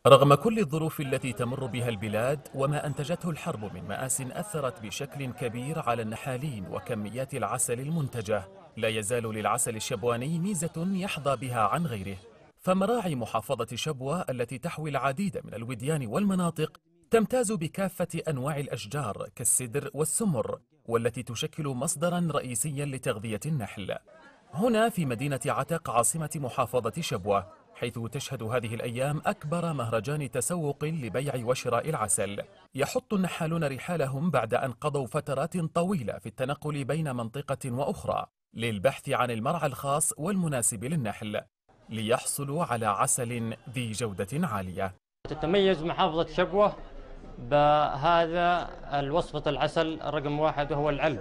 رغم كل الظروف التي تمر بها البلاد وما أنتجته الحرب من مآسٍ أثرت بشكل كبير على النحالين وكميات العسل المنتجة، لا يزال للعسل الشبواني ميزة يحظى بها عن غيره. فمراعي محافظة شبوة التي تحوي العديد من الوديان والمناطق تمتاز بكافة أنواع الأشجار كالسدر والسمر، والتي تشكل مصدرا رئيسيا لتغذية النحل. هنا في مدينة عتق عاصمة محافظة شبوة، حيث تشهد هذه الأيام أكبر مهرجان تسوق لبيع وشراء العسل. يحط النحالون رحالهم بعد أن قضوا فترات طويلة في التنقل بين منطقة وأخرى للبحث عن المرعى الخاص والمناسب للنحل، ليحصلوا على عسل ذي جودة عالية. تتميز محافظة شبوة بهذا الوصفة العسل رقم واحد وهو العلب،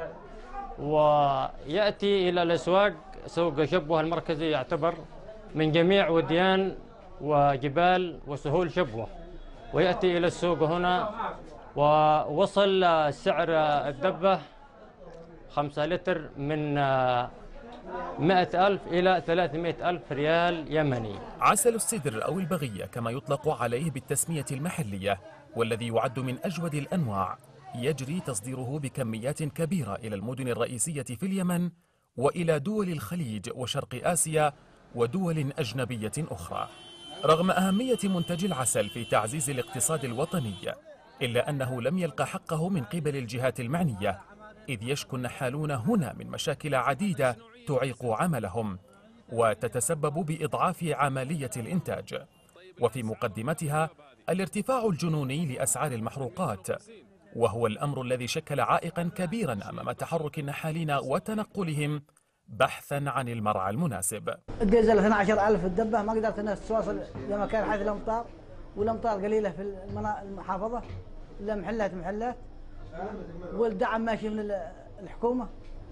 ويأتي إلى الأسواق. سوق شبوة المركزي يعتبر من جميع وديان وجبال وسهول شبوة، ويأتي إلى السوق هنا. ووصل سعر الدبة 5 لتر من 100,000 إلى 300,000 ريال يمني. عسل السدر أو البغية كما يطلق عليه بالتسمية المحلية، والذي يعد من أجود الأنواع، يجري تصديره بكميات كبيرة إلى المدن الرئيسية في اليمن وإلى دول الخليج وشرق آسيا ودول أجنبية أخرى. رغم أهمية منتج العسل في تعزيز الاقتصاد الوطني، إلا أنه لم يلقى حقه من قبل الجهات المعنية، إذ يشكو النحالون هنا من مشاكل عديدة تعيق عملهم وتتسبب بإضعاف عملية الإنتاج، وفي مقدمتها الارتفاع الجنوني لأسعار المحروقات، وهو الأمر الذي شكل عائقا كبيرا أمام تحرك النحالين وتنقلهم بحثا عن المرعى المناسب. الديزل 12,000 الدبة، ما قدرت الناس تواصل لما كان حيث الأمطار، والأمطار قليلة في المحافظة، إلا محلات، والدعم ماشي من الحكومة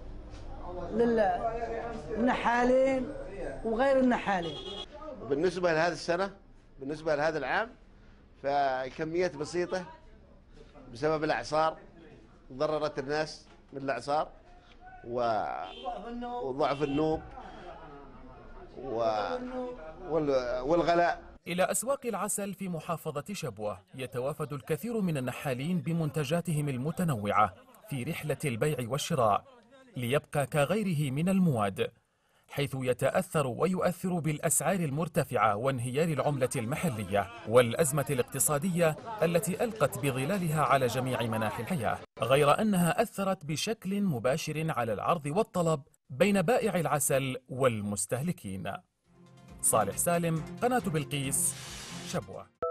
للنحالين وغير النحالين. بالنسبة لهذه السنة، بالنسبة لهذا العام، فكميات بسيطة بسبب الإعصار، ضررت الناس من الإعصار وضعف النوب والغلاء. إلى أسواق العسل في محافظة شبوة يتوافد الكثير من النحالين بمنتجاتهم المتنوعة في رحلة البيع والشراء، ليبقى كغيره من المواد، حيث يتأثر ويؤثر بالأسعار المرتفعة وانهيار العملة المحلية والأزمة الاقتصادية التي ألقت بظلالها على جميع مناحي الحياة، غير أنها أثرت بشكل مباشر على العرض والطلب بين بائع العسل والمستهلكين. صالح سالم، قناة بلقيس، شبوة.